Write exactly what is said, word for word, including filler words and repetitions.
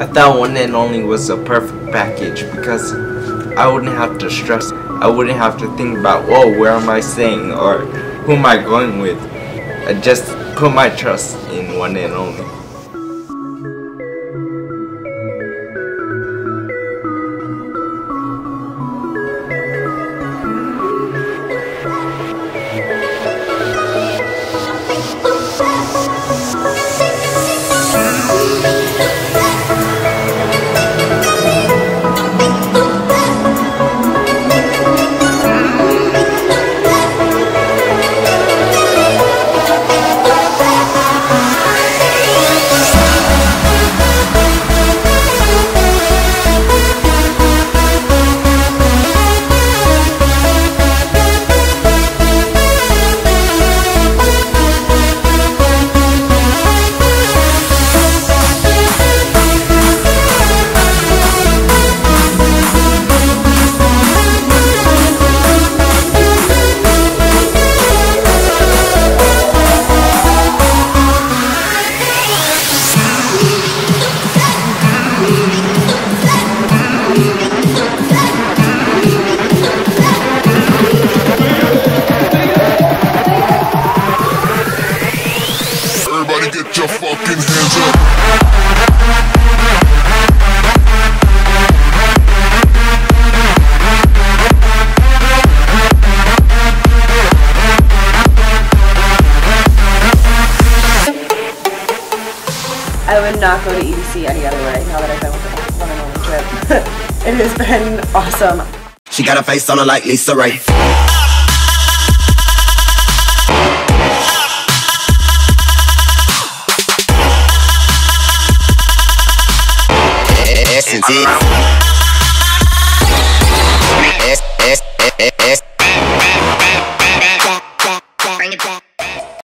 I thought One and Only was a perfect package because I wouldn't have to stress. I wouldn't have to think about, whoa, where am I staying or who am I going with. I just put my trust in One and Only. Everybody get your fucking hands up. I would not go to E D C any other way now that I've been with the One and Only trip. It has been awesome. She got a face on her like Lisa Ray. Essence.